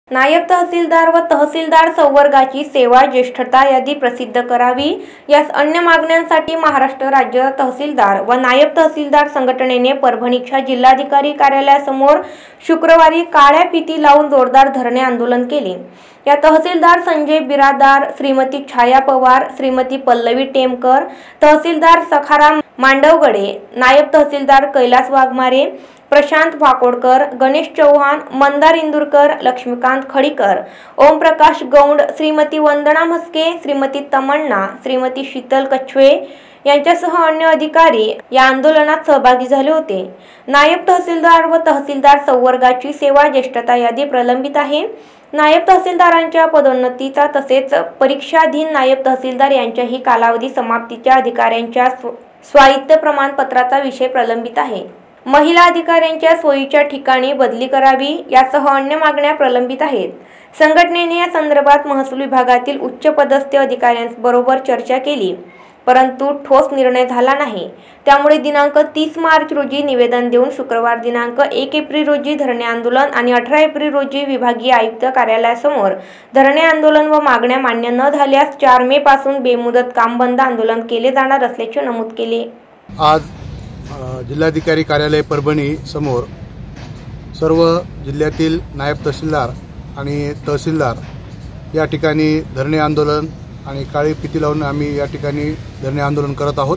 नायब तहसीलदार व तहसीलदार संवर्गाची सेवा ज्येष्ठता यादी प्रसिद्ध करावी यास अन्य मागण्यांसाठी महाराष्ट्र राज्य तहसीलदार व नायब तहसीलदार संघटनेने परभणीच्या जिल्हाधिकारी कार्यालयासमोर शुक्रवारी काळ्या फिती लावून जोरदार धरणे आंदोलन केले। या तहसीलदार संजय बिरादार, श्रीमती छाया पवार, श्रीमती पल्लवी टेमकर, तहसीलदार सखाराम मांडवगडे, नायब तहसीलदार कैलास वाघमारे, प्रशांत वाकोडकर, गणेश चौहान, मंदार इंदुरकर, लक्ष्मीकांत खडीकर, ओमप्रकाश गौंड, श्रीमती वंदना म्हस्के, श्रीमती तमन्ना, श्रीमती शीतल कछवे यांच्यासह अन्य अधिकारी या आंदोलनात सहभागी झाले होते। नायब तहसीलदार व तहसीलदार संवर्गाची सेवा ज्येष्ठता यादी प्रलंबित आहे। नायब तहसीलदारांच्या पदोन्नतीचा तसेच परीक्षाधीन नायब तहसीलदार यांच्याही कालावधी समाप्तीच्या अधिकाऱ्यांच्या स्वायत्त प्रमाणपत्राचा विषय प्रलंबित आहे। महिला अधिकाऱ्यांच्या सोयीच्या ठिकाणी बदली करावी यासह अन्य मागण्या प्रलंबित आहेत। संघटनेने या संदर्भात महसूल विभागातील उच्च पदस्थ अधिकाऱ्यांबरोबर चर्चा केली, परंतु ठोस निर्णय झाला नाही। त्यामुळे दिनांक 30 मार्च रोजी निवेदन देऊन शुक्रवार दिनांक 1 एप्रिल रोजी धरणे आंदोलन आणि 18 एप्रिल रोजी विभागीय आयुक्त कार्यालयासमोर धरणे आंदोलन व मागण्या मान्य न झाल्यास 4 मे पासून बेमुदत काम बंद आंदोलन केले जाणार असल्याचे नमूद केले। आज जिल्हाधिकारी कार्यालय परभणी समोर सर्व जिल्ह्यातील नायब तहसीलदार आणि तहसीलदार या ठिकाणी धरणे आंदोलन आणि काळी फिती लावून आम्ही या ठिकाणी धरणे आंदोलन करत आहोत।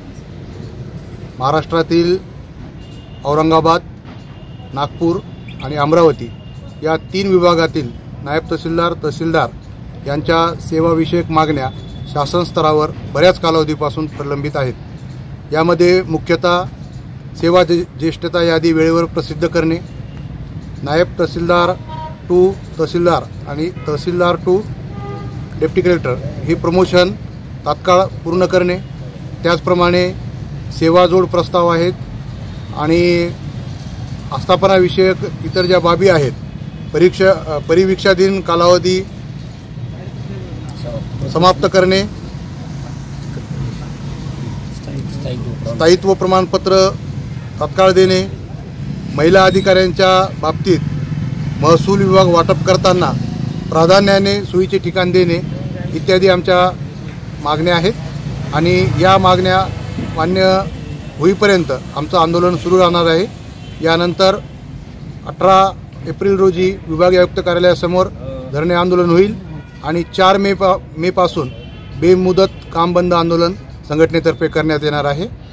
महाराष्ट्रातील औरंगाबाद, नागपूर आणि अमरावती या 3 विभागातील नायब तहसीलदार, तहसीलदार यांच्या सेवाविषयक मागण्या शासन स्तरावर बऱ्याच कालावधीपासून प्रलंबित आहेत। यामध्ये मुख्यतः सेवा ज्येष्ठता यादी वेळेवर प्रसिद्ध करणे, नायब तहसीलदार टू तहसीलदार आणि तहसीलदार टू डेप्टी कलेक्टर ही प्रमोशन तात्काळ पूर्ण करणे, त्याचप्रमाणे सेवाजोड प्रस्ताव आहेत आणि आस्थापनाविषयक इतर ज्या बाबी आहेत, परिवीक्षाधीन कालावधी समाप्त करणे, स्थायित्व प्रमाणपत्र तात्काळ देणे, महिला अधिकाऱ्यांच्या बाबतीत महसूल विभाग वाटप करताना प्राधान्याने सोयीचे ठिकाण देणे इत्यादी आमच्या मागण्या आहेत आणि या मागण्या मान्य होईपर्यंत आमचं आंदोलन सुरू राहणार आहे। यानंतर 18 एप्रिल रोजी विभागीय आयुक्त कार्यालयासमोर धरणे आंदोलन होईल आणि 4 मे पासून बेमुदत काम बंद आंदोलन संघटनेतर्फे करण्यात येणार आहे।